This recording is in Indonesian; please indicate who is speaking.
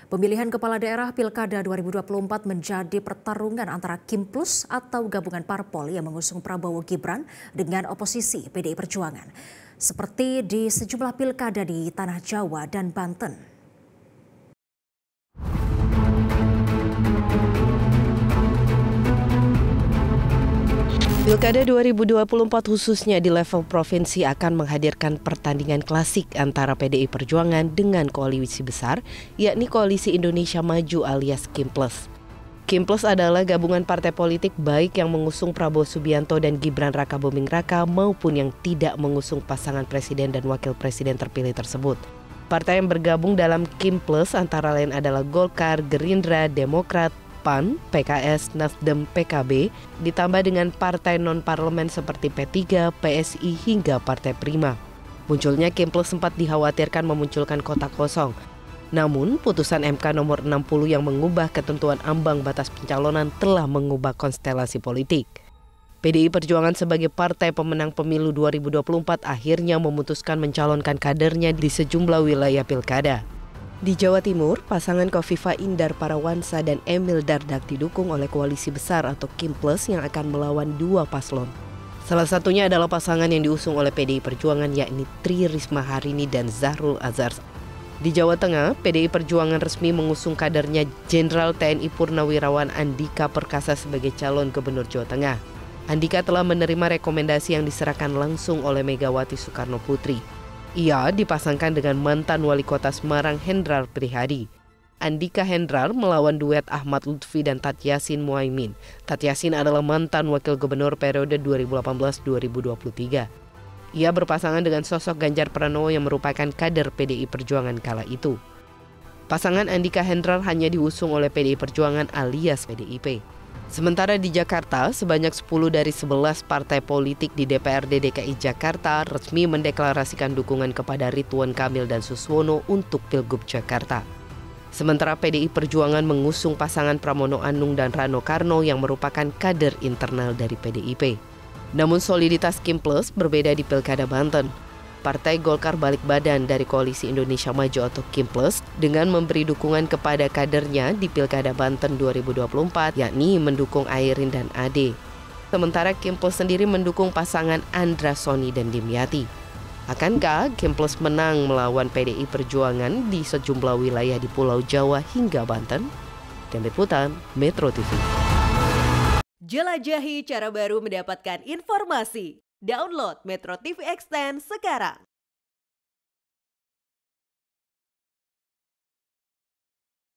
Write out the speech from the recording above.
Speaker 1: Pemilihan kepala daerah Pilkada 2024 menjadi pertarungan antara Kim Plus atau gabungan parpol yang mengusung Prabowo Gibran dengan oposisi PDI Perjuangan. Seperti di sejumlah pilkada di Tanah Jawa dan Banten.
Speaker 2: Pilkada 2024 khususnya di level provinsi akan menghadirkan pertandingan klasik antara PDI Perjuangan dengan koalisi besar, yakni Koalisi Indonesia Maju alias Kim Plus. Kim Plus adalah gabungan partai politik baik yang mengusung Prabowo Subianto dan Gibran Rakabuming Raka maupun yang tidak mengusung pasangan presiden dan wakil presiden terpilih tersebut. Partai yang bergabung dalam Kim Plus antara lain adalah Golkar, Gerindra, Demokrat, PAN, PKS, Nasdem, PKB, ditambah dengan partai non-parlemen seperti P3, PSI, hingga Partai Prima. Munculnya Kim Plus sempat dikhawatirkan memunculkan kotak kosong. Namun, putusan MK nomor 60 yang mengubah ketentuan ambang batas pencalonan telah mengubah konstelasi politik. PDI Perjuangan sebagai partai pemenang pemilu 2024 akhirnya memutuskan mencalonkan kadernya di sejumlah wilayah pilkada. Di Jawa Timur, pasangan Khofifah Indar Parawansa dan Emil Dardak didukung oleh koalisi besar atau Kim Plus yang akan melawan dua paslon. Salah satunya adalah pasangan yang diusung oleh PDI Perjuangan yakni Tri Risma Harini dan Zahrul Azhar. Di Jawa Tengah, PDI Perjuangan resmi mengusung kadernya Jenderal TNI Purnawirawan Andika Perkasa sebagai calon gubernur Jawa Tengah. Andika telah menerima rekomendasi yang diserahkan langsung oleh Megawati Soekarno Putri. Ia dipasangkan dengan mantan wali kota Semarang Hendrar Prihadi. Andika Hendrar melawan duet Ahmad Lutfi dan Tat Yassin Muaimin. Tat Yassin adalah mantan wakil gubernur periode 2018-2023. Ia berpasangan dengan sosok Ganjar Pranowo yang merupakan kader PDI Perjuangan kala itu. Pasangan Andika Hendrar hanya diusung oleh PDI Perjuangan alias PDIP. Sementara di Jakarta, sebanyak 10 dari 11 partai politik di DPRD DKI Jakarta resmi mendeklarasikan dukungan kepada Ridwan Kamil dan Suswono untuk Pilgub Jakarta. Sementara PDI Perjuangan mengusung pasangan Pramono Anung dan Rano Karno yang merupakan kader internal dari PDIP. Namun soliditas Kim Plus berbeda di Pilkada Banten. Partai Golkar balik badan dari Koalisi Indonesia Maju atau Kim Plus dengan memberi dukungan kepada kadernya di Pilkada Banten 2024, yakni mendukung Airin dan Ade. Sementara Kim Plus sendiri mendukung pasangan Andra Soni dan Dimyati. Akankah Kim Plus menang melawan PDI Perjuangan di sejumlah wilayah di Pulau Jawa hingga Banten? Tim Liputan Metro TV.
Speaker 3: Jelajahi cara baru mendapatkan informasi. Download Metro TV Extend sekarang.